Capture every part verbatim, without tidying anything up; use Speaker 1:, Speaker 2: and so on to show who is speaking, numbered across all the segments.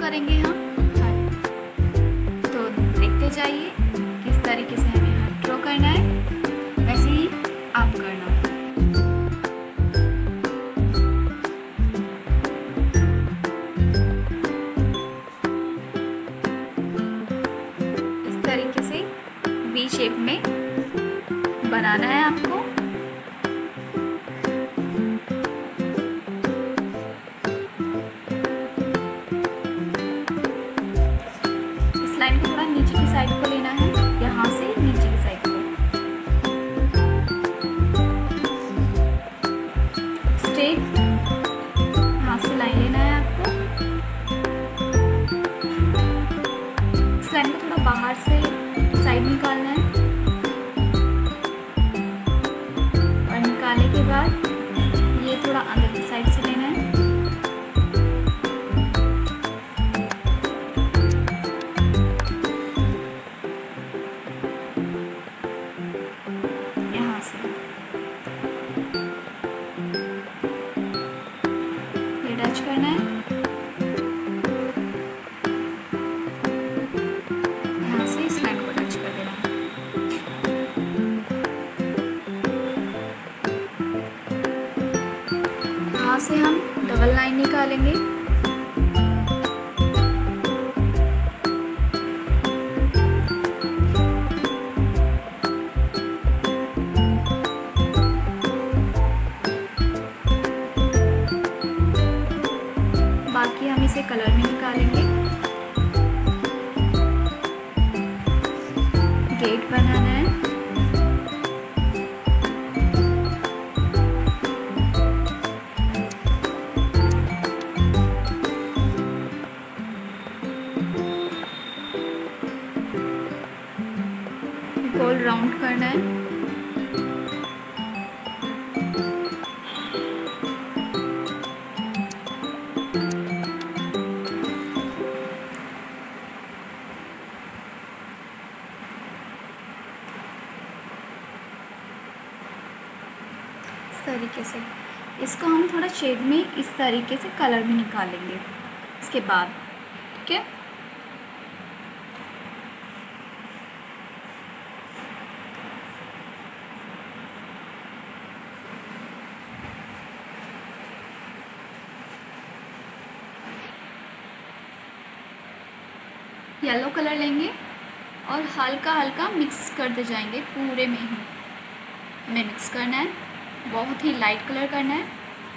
Speaker 1: करेंगे हम हार्ट। तो देखते जाइए किस तरीके से हमें हार्ट ड्रॉ करना है, वैसे ही आप करना। इस तरीके से वी शेप में बनाना है आपको। इस लाइन को थोड़ा नीचे की साइड को लेना है, यहाँ से नीचे की साइड को स्ट्रेट यहाँ से लाइन लेना है आपको। इस लाइन को थोड़ा बाहर से साइड निकालना है और निकालने के बाद ये थोड़ा अंदर की साइड से लेना है। यहाँ से ये टच करना है, यहाँ से इस लाइन को टच कर देना है। यहाँ से हम डबल लाइन निकालेंगे। बाकी हम इसे कलर में निकालेंगे। गेट बनाना है। गोल राउंड करना है। इस तरीके से इसको हम थोड़ा शेड में इस तरीके से कलर में निकालेंगे इसके बाद, ठीक है। येलो कलर लेंगे और हल्का हल्का मिक्स करते जाएंगे, पूरे में ही हमें मिक्स करना है। बहुत ही लाइट कलर करना है।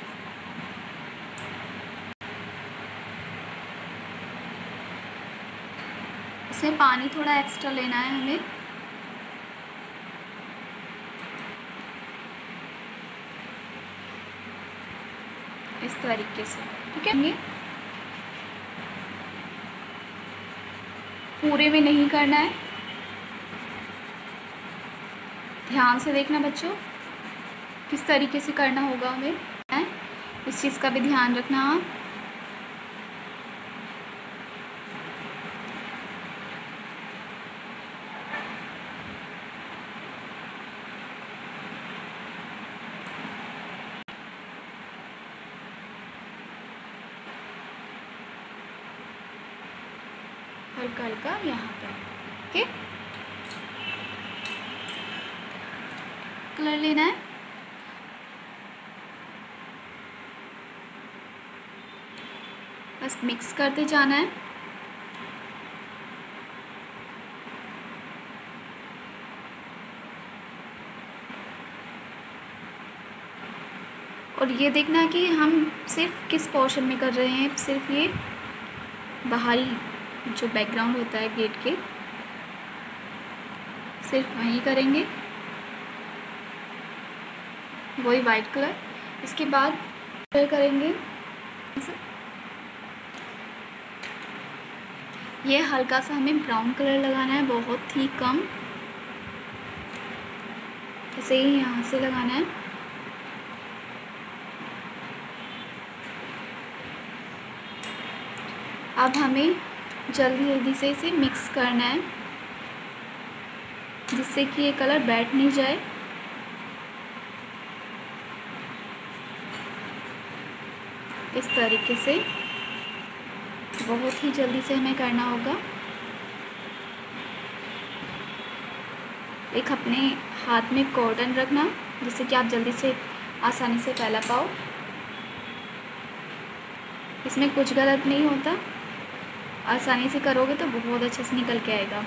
Speaker 1: इसमें पानी थोड़ा एक्स्ट्रा लेना है हमें। इस तरीके से, ठीक है। पूरे में नहीं करना है, ध्यान से देखना बच्चों किस तरीके से करना होगा हमें, है इस चीज़ का भी ध्यान रखना आप। हल्का हल्का यहाँ पे, ओके। कलर लेना है। बस मिक्स करते जाना है। और ये देखना है कि हम सिर्फ किस पोर्शन में कर रहे हैं, सिर्फ ये बाहरी जो बैकग्राउंड होता है गेट के, सिर्फ वहीं करेंगे, वही वाइट कलर। इसके बाद कलर करेंगे, ये हल्का सा हमें ब्राउन कलर लगाना है, बहुत ही कम, ऐसे ही यहाँ से लगाना है। अब हमें जल्दी जल्दी से इसे मिक्स करना है जिससे कि ये कलर बैठ नहीं जाए। इस तरीके से बहुत ही जल्दी से हमें करना होगा। एक अपने हाथ में कॉटन रखना जिससे कि आप जल्दी से आसानी से फैला पाओ। इसमें कुछ गलत नहीं होता, आसानी से करोगे तो बहुत अच्छे से निकल के आएगा।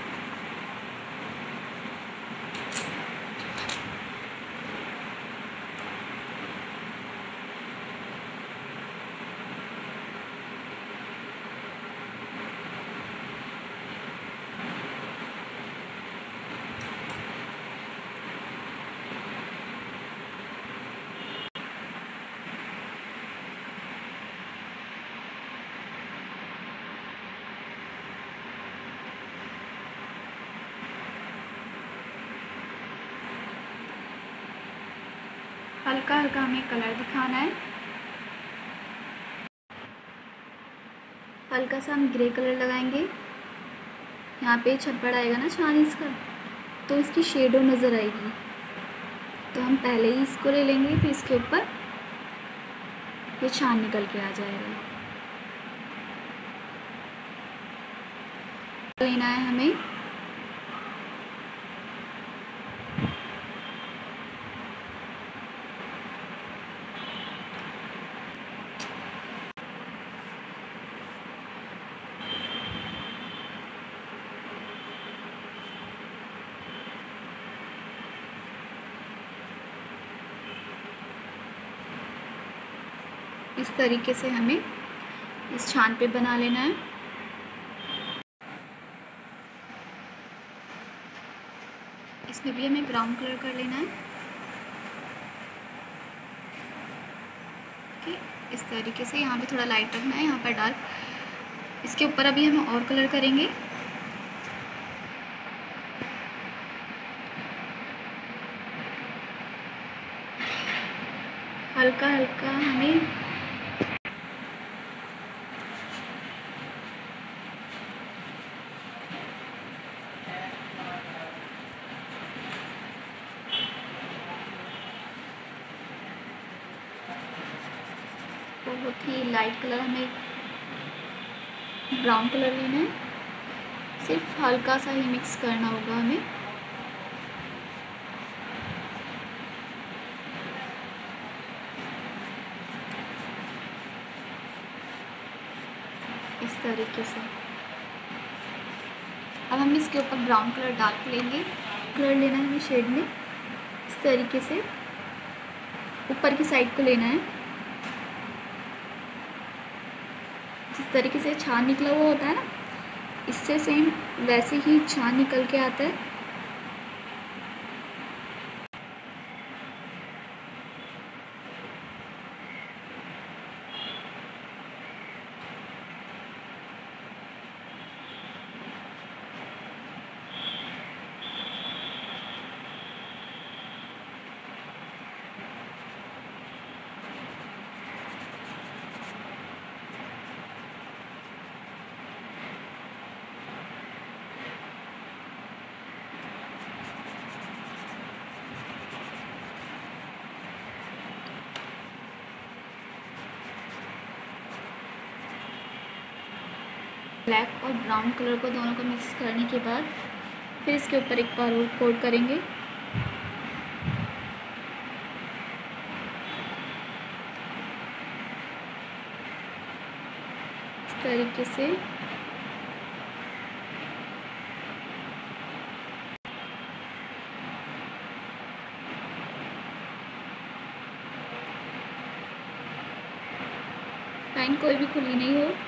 Speaker 1: हल्का हल्का हमें कलर दिखाना है। हल्का सा हम ग्रे कलर लगाएंगे। यहाँ पे छप्पड़ आएगा ना चांदीस का, तो इसकी शेडो नज़र आएगी। तो हम पहले ही इसको ले लेंगे, फिर इसके ऊपर ये छान निकल के आ जाएगा। लेना है हमें इस तरीके से हमें इस छान पे बना लेना है। इसमें भी हमें ब्राउन कलर कर लेना है। ओके, इस तरीके से यहाँ पे थोड़ा लाइट रखना है, यहाँ पर डार्क। इसके ऊपर अभी हम और कलर करेंगे। हल्का हल्का हमें बहुत ही लाइट कलर, हमें ब्राउन कलर लेना है। सिर्फ हल्का सा ही मिक्स करना होगा हमें। इस तरीके से अब हम इसके ऊपर ब्राउन कलर डार्क लेंगे। कलर लेना है हमें शेड में, इस तरीके से ऊपर की साइड को लेना है। जिस तरीके से छान निकला हुआ होता है ना, इससे सेम वैसे ही छान निकल के आता है। ब्लैक और ब्राउन कलर को दोनों को मिक्स करने के बाद फिर इसके ऊपर एक बार और कोट करेंगे। इस तरीके से लाइन कोई भी खुली नहीं हो।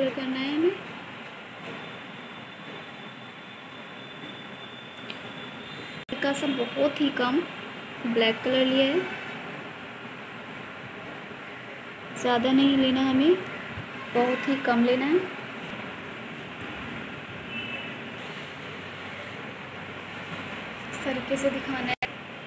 Speaker 1: कलर करना है हमें। हल्का सा बहुत ही कम ब्लैक कलर लिया है, ज़्यादा नहीं लेना हमें, बहुत ही कम लेना है। इस तरीके से दिखाना है।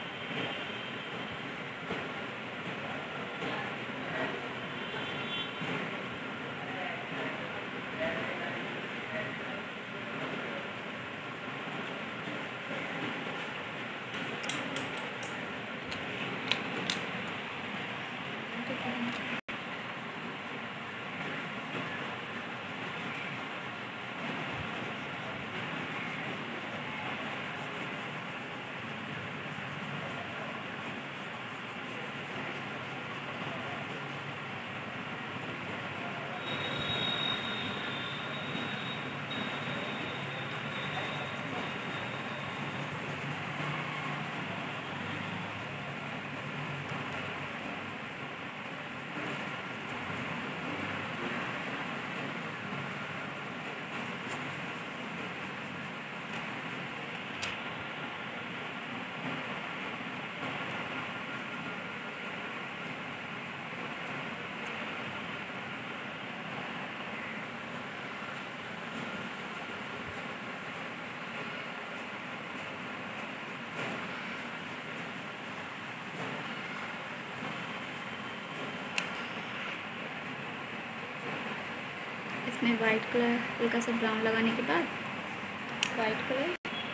Speaker 1: इसमें वाइट कलर, हल्का सा ब्राउन लगाने के बाद वाइट कलर,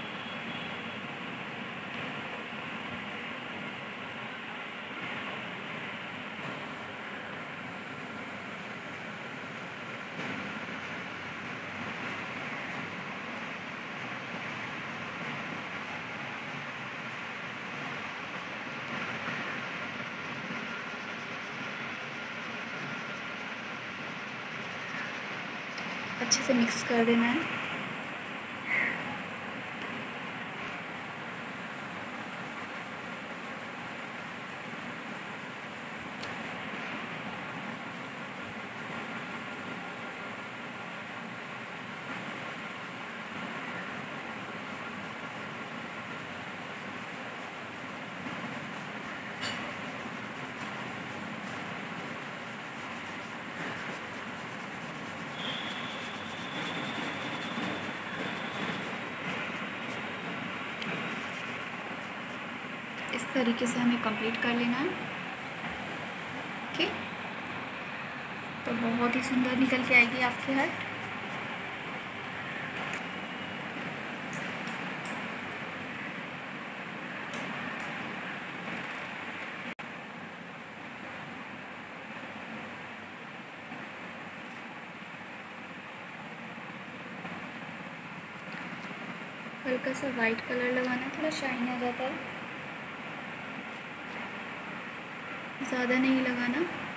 Speaker 1: अच्छे से मिक्स कर देना है। इस तरीके से हमें कंप्लीट कर लेना है। ओके, तो बहुत ही सुंदर निकल के आएगी आपकी हट। हल्का सा वाइट कलर लगाना, थोड़ा शाइन आ जाता है, ज़्यादा नहीं लगाना।